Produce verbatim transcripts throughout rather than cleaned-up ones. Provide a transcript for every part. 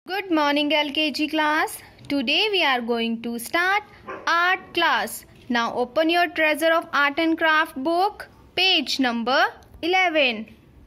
Good morning L K G class. Today we are going to start art class. Now open your Treasure of Art and Craft book, page number eleven.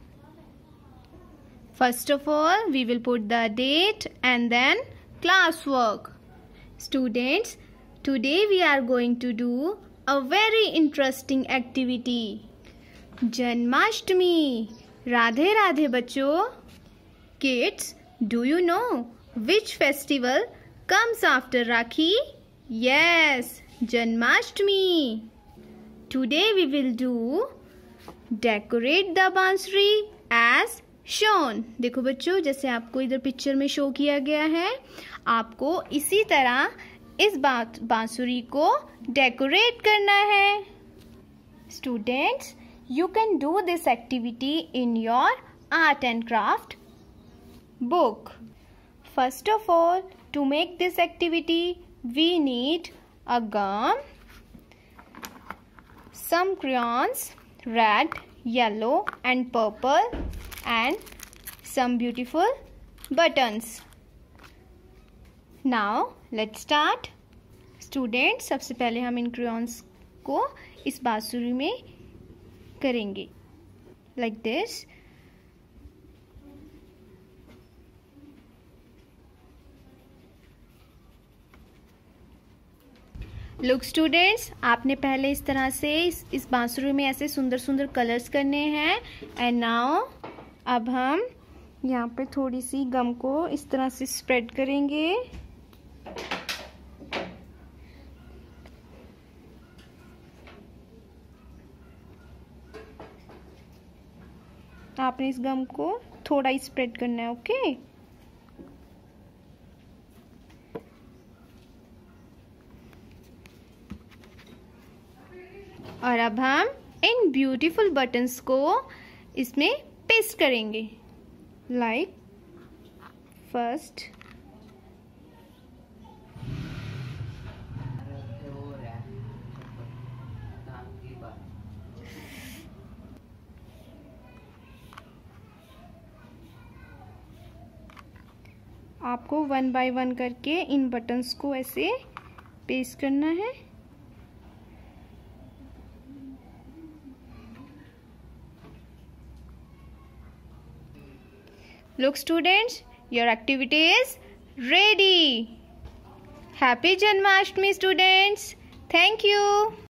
First of all, we will put the date and then classwork. Students, today we are going to do a very interesting activity. Janmashtami. Radhe Radhe bachcho. Kids, do you know which festival comes after Rakhi? Yes, Janmashtami. Today we will do decorate the bansuri as shown. देखो बच्चों, जैसे आपको इधर picture में show किया गया है, आपको इसी तरह इस बांसुरी को डेकोरेट करना है. Students, you can do this activity in your art and craft book. First of all, to make this activity, we need a gum, some crayons, red, yellow and purple, and some beautiful buttons. Now, let's start. Students, सबसे पहले हम इन crayons को इस बांसुरी में करेंगे. Like this. Look students, आपने पहले इस तरह से इस, इस बांसुरी में ऐसे सुंदर सुंदर कलर्स करने हैं. एंड नाउ अब हम यहाँ पे थोड़ी सी गम को इस तरह से स्प्रेड करेंगे. आपने इस गम को थोड़ा ही स्प्रेड करना है. Okay okay? और अब हम इन ब्यूटीफुल बटन्स को इसमें पेस्ट करेंगे. लाइक फर्स्ट आपको वन बाय वन करके इन बटन्स को ऐसे पेस्ट करना है. Look students, your activity is ready. Happy Janmashtami students. Thank you.